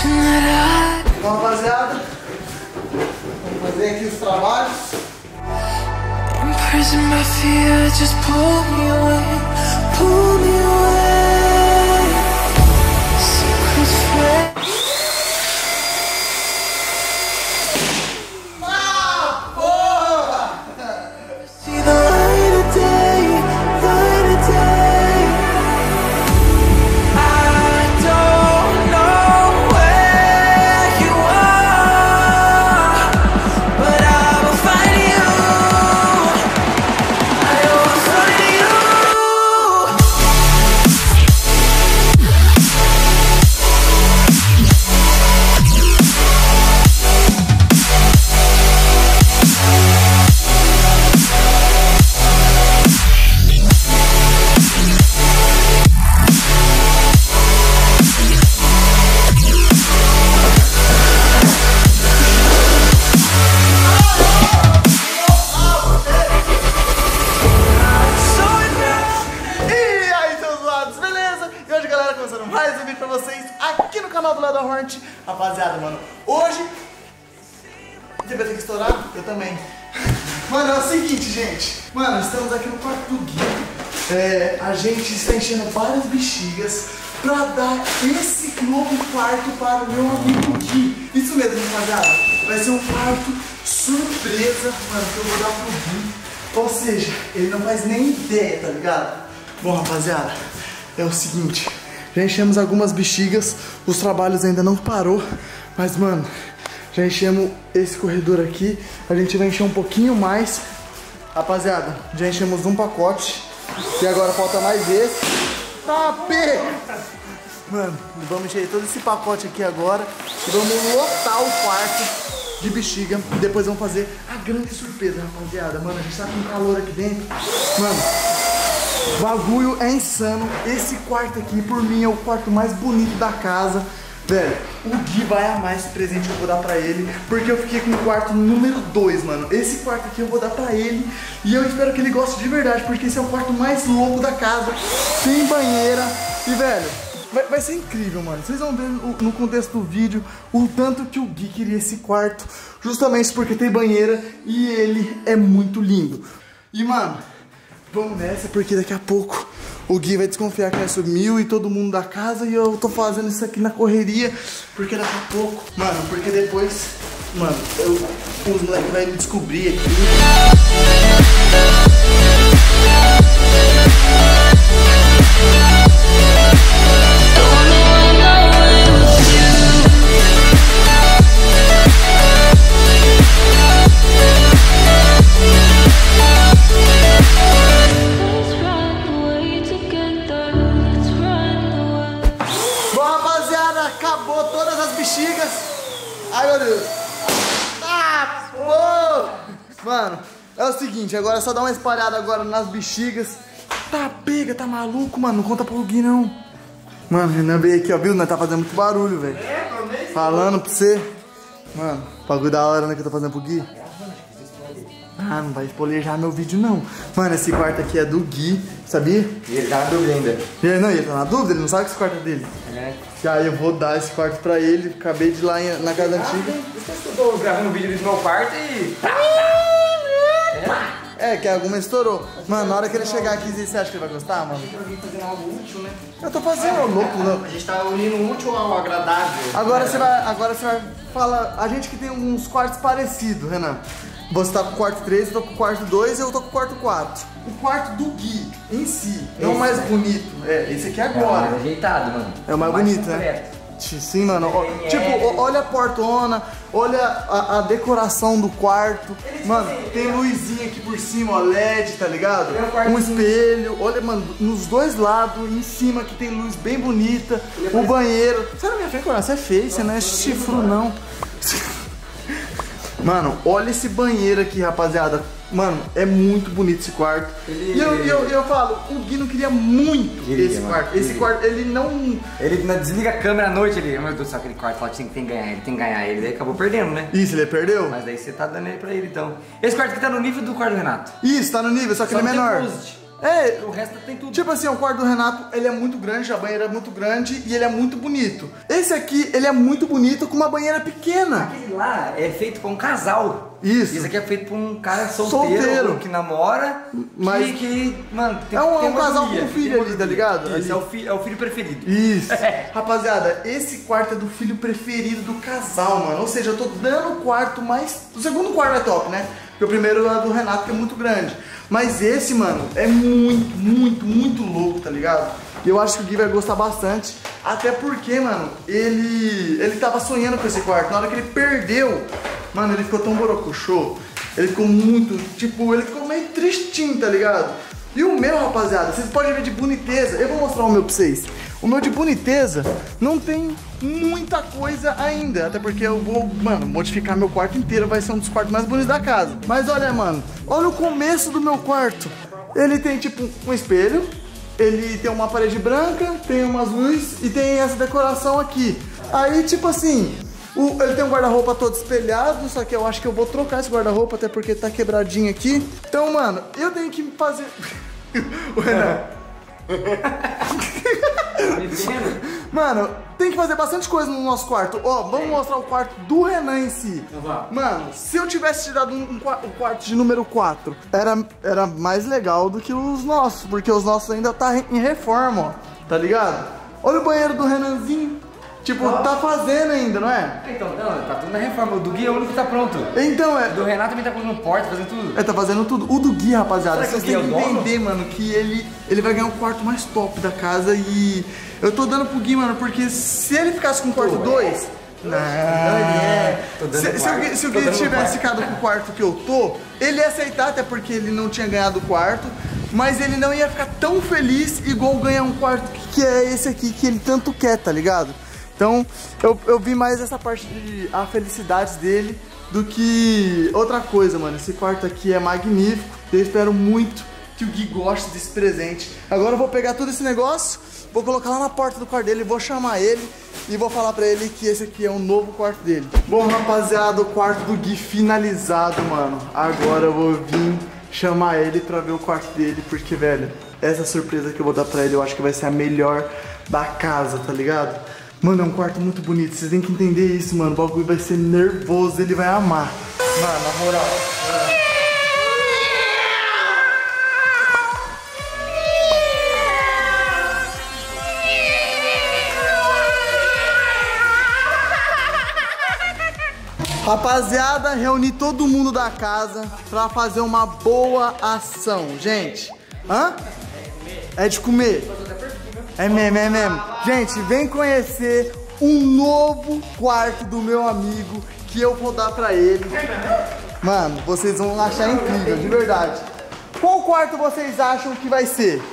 Bom, rapaziada, vamos fazer aqui os trabalhos. Imprison my fear, just pull me away, pull me away. Secrets fled. Ah, porra! See the light of day, light of day. I don't know where you are, but I will find you. I will find you. E aí, seus lados, beleza? E hoje, galera, começando mais um vídeo pra vocês aqui no canal do Lado da Hornet. Rapaziada, mano, hoje você vai ter que estourar? Eu também. Mano, é o seguinte, gente. Mano, estamos aqui no quarto do Gui. A gente está enchendo várias bexigas pra dar esse novo quarto para o meu amigo Gui. Isso mesmo, rapaziada. Vai ser um quarto surpresa, mano, que eu vou dar pro Gui. Ou seja, ele não faz nem ideia, tá ligado? Bom, rapaziada, é o seguinte. Já enchemos algumas bexigas, os trabalhos ainda não parou. Mas, mano, já enchemos esse corredor aqui. A gente vai encher um pouquinho mais. Rapaziada, já enchemos um pacote. E agora falta mais esse. Tá, pega! Mano, vamos encher todo esse pacote aqui agora. E vamos lotar o quarto de bexiga. E depois vamos fazer a grande surpresa, rapaziada. Mano, a gente tá com calor aqui dentro. Mano, o bagulho é insano. Esse quarto aqui, por mim, é o quarto mais bonito da casa. Velho, o Gui vai amar esse presente que eu vou dar pra ele, porque eu fiquei com o quarto número 2, mano. Esse quarto aqui eu vou dar pra ele e eu espero que ele goste de verdade, porque esse é o quarto mais louco da casa. Tem banheira e, velho, vai ser incrível, mano. Vocês vão ver no contexto do vídeo o tanto que o Gui queria esse quarto, justamente porque tem banheira e ele é muito lindo. E, mano, vamos nessa, porque daqui a pouco o Gui vai desconfiar que nós sumiu e todo mundo da casa. E eu tô fazendo isso aqui na correria, porque daqui a pouco, mano, porque depois, mano, os moleques vão me descobrir aqui. Acabou todas as bexigas. Ai, meu Deus. Ah, pô. Mano, é o seguinte, agora é só dar uma espalhada agora nas bexigas. Tá, pega, tá maluco, mano. Não conta pro Gui, não. Mano, o Renan veio aqui, ó, viu? Nós tá fazendo muito barulho, velho. Falando pra você. Mano, bagulho da hora, né, que eu tô fazendo pro Gui. Ah, não vai spoilejar meu vídeo, não. Mano, esse quarto aqui é do Gui, sabia? E ele tá na dúvida ainda. Ele tá na dúvida, ele não sabe que esse quarto é dele. É. E aí eu vou dar esse quarto pra ele. Acabei de ir lá na casa antiga. Eu tô gravando um vídeo do meu quarto e... Que alguma estourou. Mano, na hora que ele chegar aqui, você acha que ele vai gostar, mano? Eu vim fazendo algo útil, né? Eu tô fazendo, louco, não. A gente tá unindo o útil ao agradável. Agora você vai falar. A gente que tem uns quartos parecidos, Renan. Você tá com o quarto 3, eu tô com o quarto 2 e eu tô com o quarto 4. O quarto do Gui em si, não o mais bonito. Esse aqui agora. É mais ajeitado, mano. É o mais bonito, né? Sim, mano. Tipo, olha a portona, olha a decoração do quarto. Mano, tem luzinha aqui por cima, ó, LED, tá ligado? Um espelho. Olha, mano, nos dois lados, em cima que tem luz bem bonita. O banheiro. Você na minha frente, você é feio, você não é chifro, não. Mano, olha esse banheiro aqui, rapaziada. Mano, é muito bonito esse quarto. E eu falo, o Gui não queria muito esse quarto. Esse quarto, ele não... Ele desliga a câmera à noite, ele... Meu Deus do céu, aquele quarto lá tem que ganhar ele, tem que ganhar ele. Daí acabou perdendo, né? Isso, ele perdeu? Mas daí você tá dando ele pra ele, então. Esse quarto aqui tá no nível do quarto do Renato. Isso, tá no nível, só que ele é menor. É, O resto tem tudo. tipo assim, o quarto do Renato, ele é muito grande, a banheira é muito grande e ele é muito bonito. Esse aqui, ele é muito bonito com uma banheira pequena. Aquele lá é feito pra um casal. Isso. Esse aqui é feito pra um cara solteiro. Que namora, Mas mano, tem é um tem uma casal harmonia, com filho tem uma ali, tá harmonia. ligado? Isso, Ali. é o filho preferido. Isso. Rapaziada, esse quarto é do filho preferido do casal, mano. Ou seja, eu tô dando o quarto mais... O segundo quarto é top, né? Porque o primeiro é do Renato, que é muito grande. Mas esse, mano, é muito, muito, muito louco, tá ligado? E eu acho que o Gui vai gostar bastante. Até porque, mano, ele tava sonhando com esse quarto. Na hora que ele perdeu, mano, ele ficou tão borocochô. Ele ficou muito, tipo, ele ficou meio tristinho, tá ligado? E o meu, rapaziada, vocês podem ver de boniteza. Eu vou mostrar o meu pra vocês. O meu de boniteza não tem muita coisa ainda. Até porque eu vou, mano, modificar meu quarto inteiro. Vai ser um dos quartos mais bonitos da casa. Mas olha, mano, olha o começo do meu quarto. Ele tem, tipo, um espelho. Ele tem uma parede branca, tem umas luzes e tem essa decoração aqui. Aí, tipo assim, ele tem um guarda-roupa todo espelhado, só que eu acho que eu vou trocar esse guarda-roupa, até porque tá quebradinho aqui. Então, mano, eu tenho que fazer... O Renan... Mano, tem que fazer bastante coisa no nosso quarto. Ó, vamos mostrar o quarto do Renan em si. Mano, se eu tivesse tirado o quarto de número 4, era mais legal do que os nossos, porque os nossos ainda tá em reforma, ó. Tá ligado? Olha o banheiro do Renanzinho. Tipo, tá fazendo ainda, não é? Então, não, tá tudo na reforma. O do Gui é o único que tá pronto. Então, O do Renato também tá colocando porta, fazendo tudo. Tá fazendo tudo. O do Gui, rapaziada, Será que vocês o Gui têm é o que dono? entender, mano, que ele vai ganhar o quarto mais top da casa e eu tô dando pro Gui, mano, porque se ele ficasse com o quarto 2... Não, Tô dando quarto. Se o Tô Gui dando tivesse quarto. ficado com o quarto que eu tô, ele ia aceitar, até porque ele não tinha ganhado o quarto, mas ele não ia ficar tão feliz igual ganhar um quarto que é esse aqui, que ele tanto quer, tá ligado? Então, eu vi mais essa parte de a felicidade dele do que outra coisa, mano. Esse quarto aqui é magnífico. Eu espero muito que o Gui goste desse presente. Agora eu vou pegar todo esse negócio, vou colocar lá na porta do quarto dele, vou chamar ele e vou falar pra ele que esse aqui é um novo quarto dele. Bom, rapaziada, o quarto do Gui finalizado, mano. Agora eu vou vir chamar ele pra ver o quarto dele, porque, velho, essa surpresa que eu vou dar pra ele eu acho que vai ser a melhor da casa, tá ligado? Mano, é um quarto muito bonito, vocês têm que entender isso, mano. O bagulho vai ser nervoso, ele vai amar. Mano, na moral. Rapaziada, reuni todo mundo da casa pra fazer uma boa ação, gente. Hã? É de comer. É mesmo, é mesmo. Gente, vem conhecer um novo quarto do meu amigo que eu vou dar pra ele. Mano, vocês vão achar incrível, de verdade. Qual quarto vocês acham que vai ser?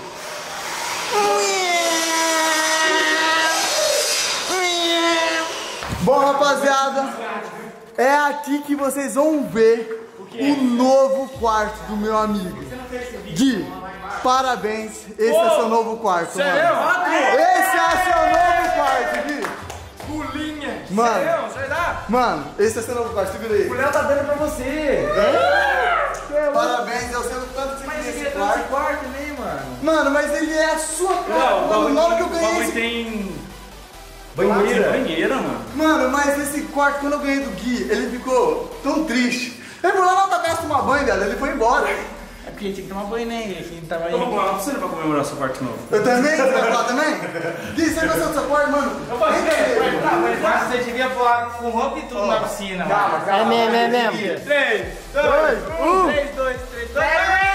Bom, rapaziada, é aqui que vocês vão ver o novo quarto do meu amigo. Gui, parabéns, esse é seu novo quarto, mano. Esse é seu novo quarto, Gui. Pulinha! Mano. Você vai dar? Mano, esse é seu novo quarto, segura aí. O Léo tá dando pra você! Parabéns, eu sei o tanto que você Mas queria esse esse é quarto. quarto também, mano. Mano, mas ele é a sua cara, mano. Na hora que eu ganhei esse... tem Banheira. banheira, mano. Mano, mas esse quarto, quando eu ganhei do Gui, ele ficou tão triste. Ele foi lá na outra casa tomar banho, velho, ele foi embora. É porque tinha que tomar banho, né? A gente tava aí. Eu vou falar pra você pra comemorar seu quarto novo. Eu também? Você vai falar também? Gui, você gostou do seu quarto, mano? Eu falei, mas você devia pular com roupa e tudo na piscina, mano. É mesmo. 3, 2, 1, 3, 2, 3, 2,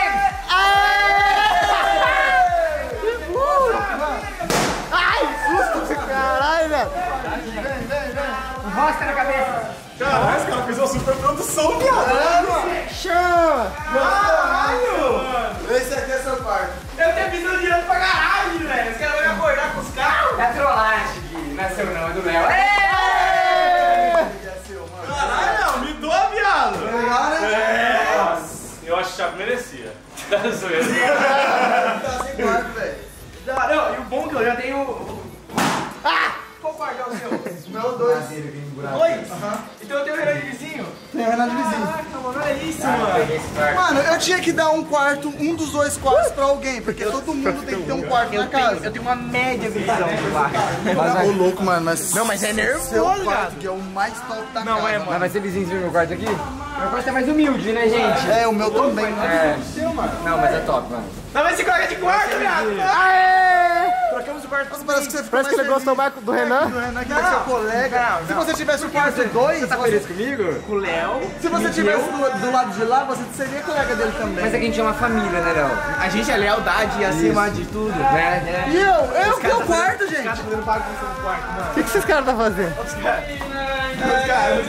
Caralho, velho. Rosta na cabeça! Caralho, esse cara fez uma super produção, viado. Chama! Caralho! Esse aqui é seu quarto. Eu tenho visão direto pra garagem, velho. Os caras vão acordar com os carros. É trollagem, Gui. Não é seu não, é do Léo. Caralho, me doa, viado. Legal, né? Nossa, eu acho que já merecia. Tá zoeiro. Tá sem quarto, velho. Não, e o bom é que eu já tenho... Qual quarto é o seu? Meu dois. Dois? Então eu tenho o Renan de vizinho? Tem o Renan de vizinho. Caraca, mano. Olha isso, mano. Mano, eu tinha que dar um quarto, um dos dois quartos pra alguém, porque todo mundo tem que ter um quarto na casa. Eu tenho uma média visão do quarto. Ô, louco, mano, mas... Não, mas é nervoso, seu quarto, cara. que é o mais top da Não, casa. é, Mas vai ser vizinho do meu quarto aqui? Meu quarto é mais humilde, né, gente? É, o meu também, né? Não, mas é top, mano. Não, mas esse quarto é de quarto, viado. Trocamos o quarto. Nossa, parece que você ficou Parece que ele gostou mais do Renan. do Renan, que é seu colega. Se você tivesse o quarto 2, Você tá feliz comigo? Com o Léo. se você tivesse do lado de lá, você seria colega dele também. Mas é que a gente é uma família, né, Léo? A gente é lealdade acima de tudo. Né? E eu que é o quarto, gente. Tá fazendo bagunça no quarto, mano. O que esses caras tá fazendo? Os caras.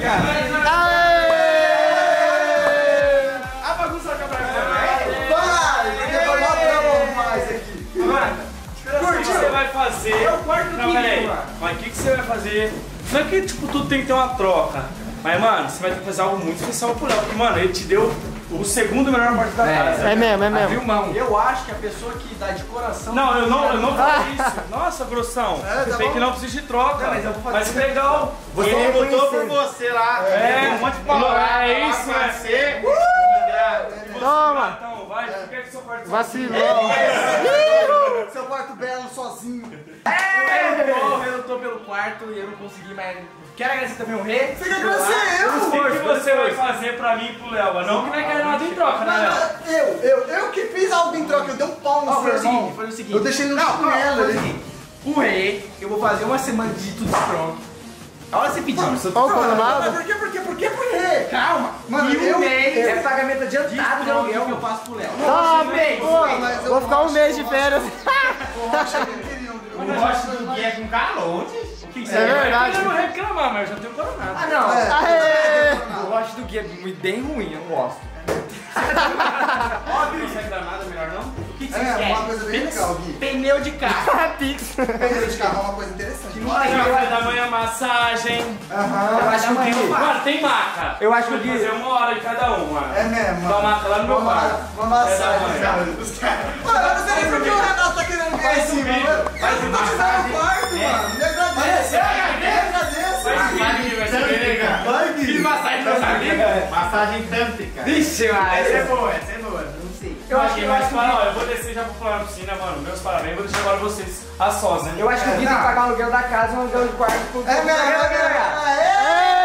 A bagunça vai acabar agora. Vai, eu vou mais aqui. Mano, o que você vai fazer? É o quarto do Não, peraí. Kiko, mano. Mas o que você vai fazer? Não é que, tipo, tudo tem que ter uma troca. Mas, mano, você vai ter que fazer algo muito especial pro Léo. Porque, mano, ele te deu o segundo melhor quarto da casa. É mesmo, é mesmo. Abriu mão. Eu acho que a pessoa que dá de coração... Não, eu não falei isso. Nossa, grossão. tá tem bom. que não precisa de troca. mas eu vou fazer Mas legal. Você Ele reconheceu. botou por você lá. É, um monte de palavra. é isso, pra é. você. Toma. Então, vai, fica com seu quarto. Vacilou. Seu quarto belo, sozinho. Eu lutou pelo quarto e eu não consegui mais. Quero agradecer também o Rei. Você quer agradecer eu? O que você vai fazer pra mim e pro Léo? Não que vai querer nada em troca, né, Léo? Eu que fiz algo em troca, eu dei um pau no seu irmão. Foi o seguinte. Eu deixei no chinelo foi o ali. seguinte. O Rei, eu vou fazer uma semana de tudo pronto. A hora você pedir. Olha o Mas combinado. por quê? Por quê? Por quê? Por quê? Calma. Mano, e eu- um mês eu- é pagamento adiantado de aluguel que eu passo pro Léo. Tá, Pô, mas eu vou ficar um acho- mês de férias. O Rocha não queria um Eu gosto do guia com calor. O que você É verdade. Eu não vou reclamar, mas eu já tenho coronado. Ah, não. É. O roche do Gui é bem ruim, eu não gosto. Óbvio, não consegue dar nada melhor, não? O que você É, quer? uma coisa bem legal, Gui. Pneu de carro. Pneu de carro é uma coisa interessante. Café da manhã, massagem. Eu acho que o Gui... Mano, tem maca. Eu acho que o Vai Gui... fazer 1 hora de cada uma. É mesmo. Dá uma maca lá no meu quarto. Uma massagem, É da cara. manhã. Mano, eu não sei nem por que o Renato tá querendo ganhar em cima, mano. Faz Eu tô te dando o quarto, mano. Me agradeça. Me agradeça. Vai subir, vai subir, legal. Vai, Gui. Massagem pra amigo? Massagem tântrica. Vixe, Essa é mas... boa, essa é boa. Não sei. Eu acho que eu vou descer já pro pular na piscina, mano. Meus parabéns, vou deixar agora vocês a sós, né? Eu acho que o Gui tem que pagar o aluguel da casa e o aluguel do quarto pro... É mesmo, é mesmo. Aê!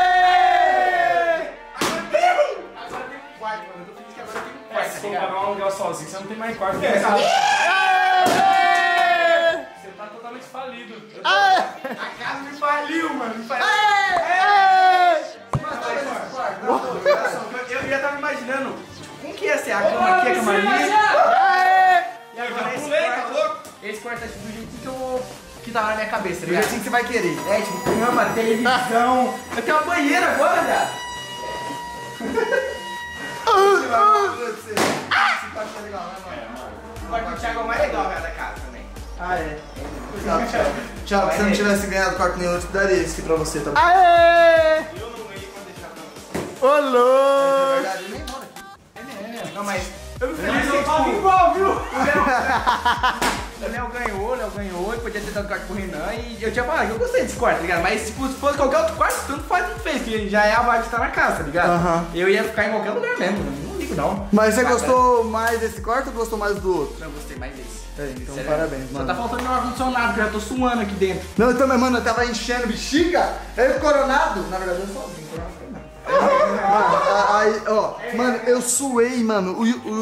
Agora tem um quarto, mano. Eu tô feliz que agora tem um É, quarto, se tá for ligado? pagar um aluguel sozinho, você não tem mais quarto. Você tá totalmente falido. A casa me faliu, mano. Me faliu. Eu já tava imaginando, tipo, como que ia ser a cama aqui, a cama ali. E agora esse quarto é do jeito que tava na minha cabeça, tá Do ligado? jeitinho que você vai querer. É, tipo, cama, televisão. Eu tenho uma banheira agora, viado. O quarto do Thiago é o mais legal, velho, da casa também. Ah, é. Tchau, se você não tivesse ganhado quarto nenhum, eu te daria esse aqui pra você, tá bom? Aê! Eu não ganhei pra deixar pra você. Ô, Na louco! verdade, ele nem mora aqui. Não, mas eu me feliz que, tipo, igual, viu? O Léo ganhou, e podia ter dado quarto pro Renan, e eu tinha falado que eu gostei desse quarto, tá ligado? Mas tipo, se fosse qualquer outro quarto, tanto faz, não fez, que já é a vibe de estar na casa, tá ligado? Aham. Eu ia ficar em qualquer lugar mesmo, não ligo não. Mas você gostou mais desse quarto ou gostou mais do outro? Não, eu gostei mais desse. É, então Sério. parabéns, Só mano. tá faltando meu ar-condicionado, que eu já tô suando aqui dentro. Não, eu também, mano, eu tava enchendo bexiga, aí o coronado, na verdade eu sozinho, o coronado foi não. Aí, ó, mano, eu suei, mano.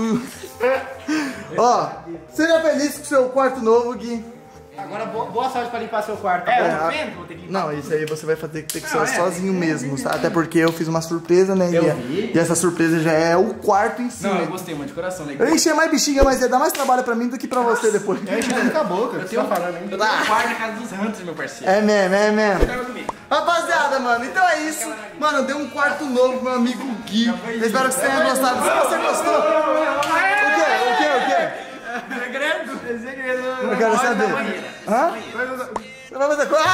Ó, seja feliz com o seu quarto novo, Gui. Agora boa sorte pra limpar seu quarto. É, eu É, tô vendo que eu vou ter que limpar. Não, isso aí você vai ter que Não, ser é, sozinho mesmo, tá? Até porque eu fiz uma surpresa, né? Eu E, vi. e essa surpresa já é o quarto em si, Não, né? eu gostei, mano, de coração, legal. Eu enchi mais bexiga, mas ia dar mais trabalho pra mim do que pra você depois. Eu enchi com a boca. Eu tenho um quarto na casa dos Hunters, meu parceiro. É mesmo, é mesmo. Pega comigo. Rapaziada, mano, então é isso. Mano, eu dei um quarto novo pro meu amigo Gui. Eu espero que você tenha gostado. Se você gostou. O quê? Segredo. Eu quero saber. Hã? Você vai fazer coisa?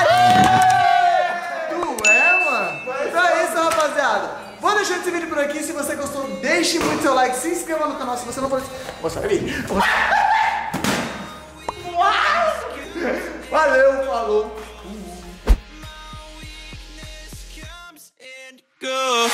Tu é, mano? Então é isso, rapaziada. Vou deixando esse vídeo por aqui. Se você gostou, deixe muito seu like. Se inscreva no canal se você não for inscrito. Valeu, falou. Go.